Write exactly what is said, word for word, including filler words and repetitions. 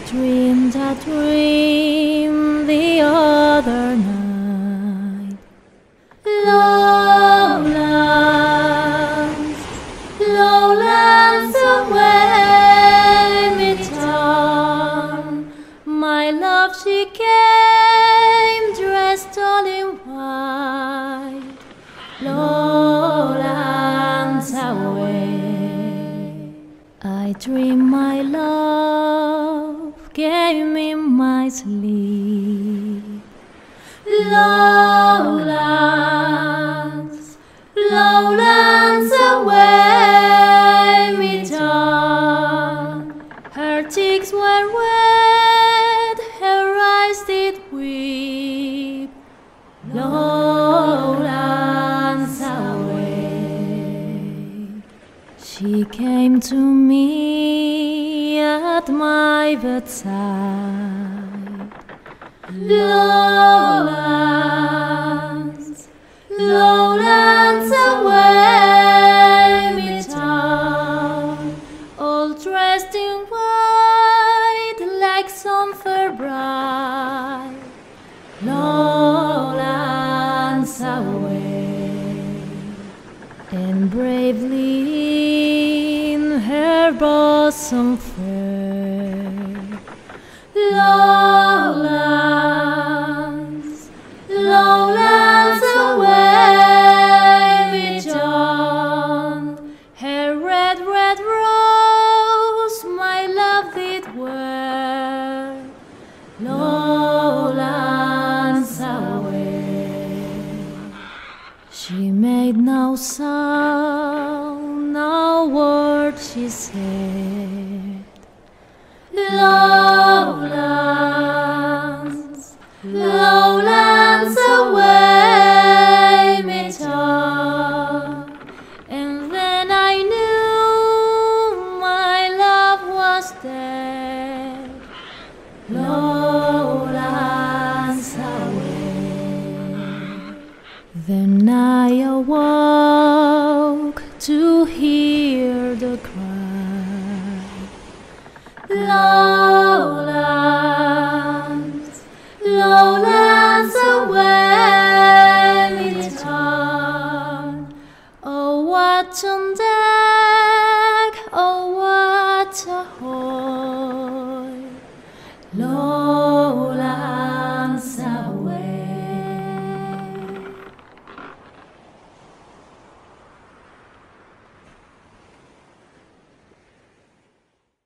dreamed a dream the other night. Lowlands, lowlands away me down. My love, she came dressed all in white. Lowlands away, I dream my love gave me my sleep. Lowlands, lowlands away me down. Her cheeks were wet, her eyes did weep. Lowlands away, she came to me at my bedside. Lowlands, lowlands away me down, all dressed in white like some fair bride. Lowlands away, and bravely in her bosom fair. Lowlands, lowlands away me down. Her red, red rose my love did wear. Lowlands away, she made no sound, no word she said. Lowlands, lowlands away me down. And then I knew my love was dead. Lowlands away. Then I awoke to hear the cry. Love